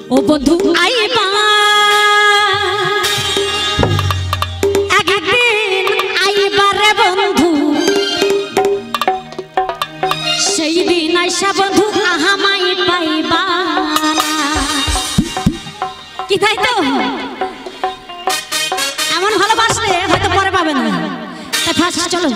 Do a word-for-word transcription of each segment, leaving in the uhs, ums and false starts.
ओ बंधु आईबा একদিন আইবা রে বন্ধু সেই দিন আইসা বন্ধু আহামাই পাইবা কি তাই তো এমন ভালোবাসলে হয়তো পরে পাবে না তাই ফার্স্ট চলো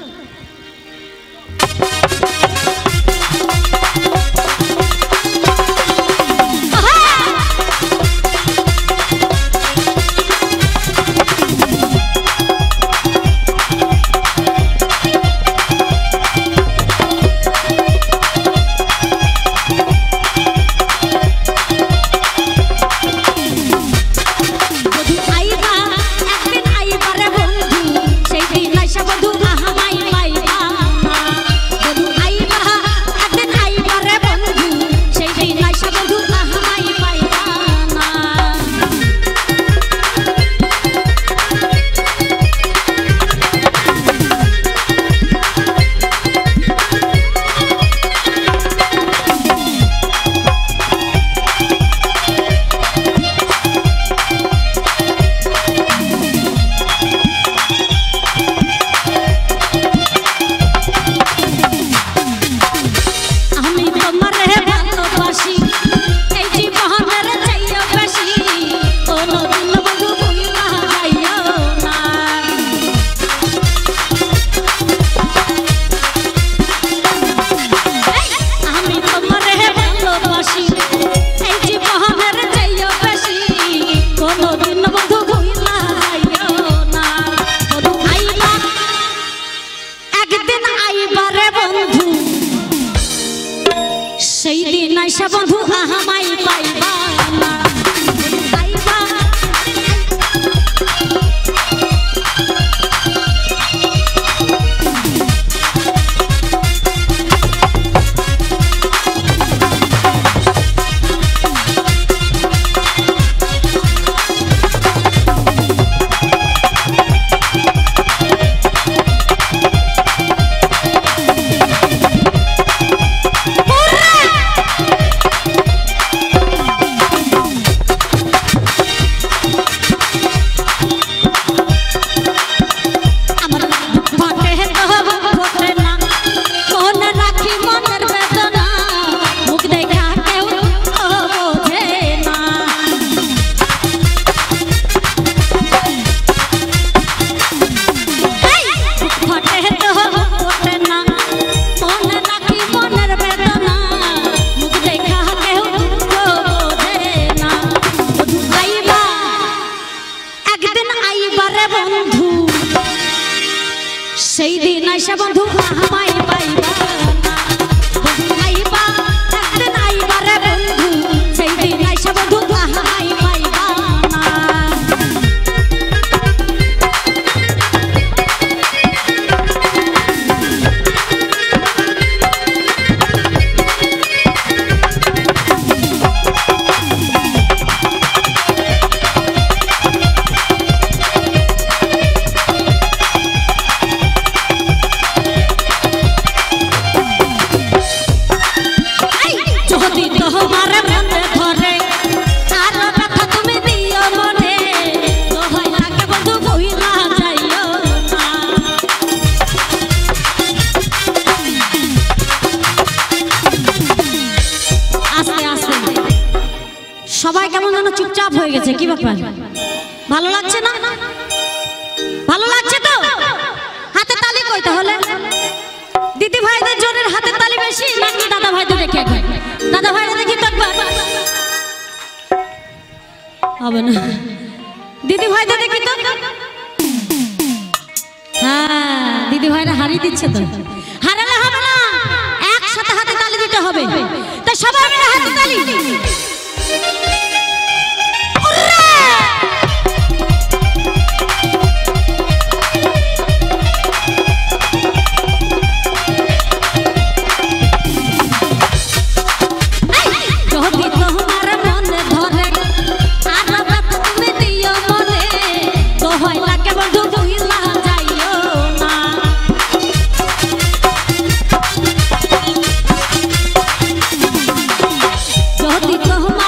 সেই দিন আইসা বন্ধু আহামাই পাইবা না আইবা সেই দিন আইসা বন্ধু আহামাই পাইবা না বন্ধু আইবা একদিন আইবা রে বন্ধু সেই দিন আইসা বন্ধু আহামাই পাইবা সবাই কেমন যেন চুপচাপ হয়ে গেছে কি ব্যাপার ভালো লাগছে না ভালো লাগছে তো হাতে তালি কই তাহলে দিদি ভাইদের জনের হাতে তালি বেশি নাকি দাদা ভাইদের দেখে দাদা ভাইরা দেখি তো একবার হবে না দিদি ভাইদের দেখি তো হ্যাঁ দিদি ভাইরা হারিয়ে দিচ্ছে তো হারালে হবে না একসাথে হাতে তালি দিতে হবে তাই সবাই মিলে হাতে তালি যদি